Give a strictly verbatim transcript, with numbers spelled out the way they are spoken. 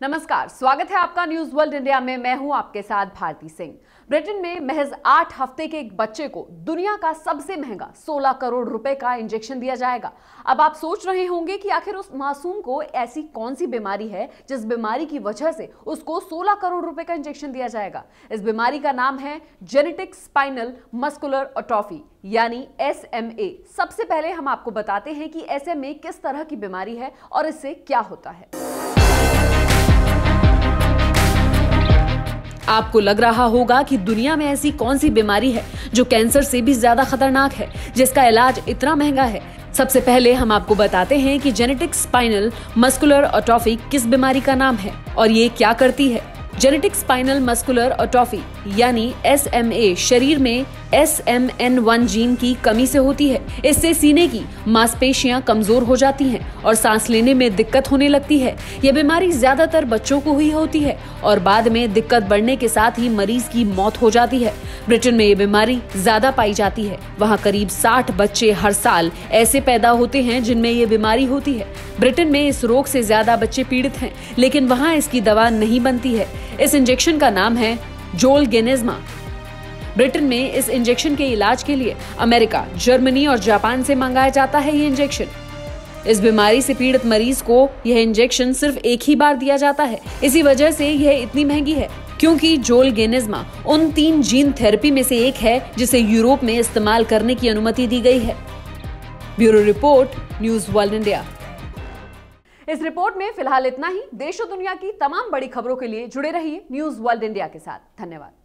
नमस्कार, स्वागत है आपका न्यूज वर्ल्ड इंडिया में। मैं हूं आपके साथ भारती सिंह। ब्रिटेन में महज आठ हफ्ते के एक बच्चे को दुनिया का सबसे महंगा सोलह करोड़ रुपए का इंजेक्शन दिया जाएगा। अब आप सोच रहे होंगे कि आखिर उस मासूम को ऐसी कौन सी बीमारी है जिस बीमारी की वजह से उसको सोलह करोड़ रुपए का इंजेक्शन दिया जाएगा। इस बीमारी का नाम है जेनेटिक स्पाइनल मस्कुलर एट्रोफी यानी एस एम ए। सबसे पहले हम आपको बताते हैं कि एस एम ए किस तरह की बीमारी है और इससे क्या होता है। आपको लग रहा होगा कि दुनिया में ऐसी कौन सी बीमारी है जो कैंसर से भी ज्यादा खतरनाक है, जिसका इलाज इतना महंगा है। सबसे पहले हम आपको बताते हैं कि जेनेटिक स्पाइनल मस्कुलर एट्रोफी किस बीमारी का नाम है और ये क्या करती है। जेनेटिक स्पाइनल मस्कुलर एट्रोफी यानी एस एम ए शरीर में S M N one gene की कमी से होती है। इससे सीने की मांसपेशियां कमजोर हो जाती हैं और सांस लेने में दिक्कत होने लगती है। यह बीमारी ज्यादातर बच्चों को ही होती है और बाद में दिक्कत बढ़ने के साथ ही मरीज की मौत हो जाती है। ब्रिटेन में ये बीमारी ज्यादा पाई जाती है। वहाँ करीब साठ बच्चे हर साल ऐसे पैदा होते हैं जिनमें ये बीमारी होती है। ब्रिटेन में इस रोग से ज्यादा बच्चे पीड़ित हैं, लेकिन वहाँ इसकी दवा नहीं बनती है। इस इंजेक्शन का नाम है जोलगेनेस्मा। ब्रिटेन में इस इंजेक्शन के इलाज के लिए अमेरिका, जर्मनी और जापान से मंगाया जाता है ये इंजेक्शन। इस बीमारी से पीड़ित मरीज को यह इंजेक्शन सिर्फ एक ही बार दिया जाता है। इसी वजह से यह इतनी महंगी है, क्योंकि जोलगेनेस्मा उन तीन जीन थेरेपी में से एक है जिसे यूरोप में इस्तेमाल करने की अनुमति दी गई है। Bureau report, news world India. इस रिपोर्ट में फिलहाल इतना ही। देश और दुनिया की तमाम बड़ी खबरों के लिए जुड़े रहिए न्यूज वर्ल्ड इंडिया के साथ। धन्यवाद।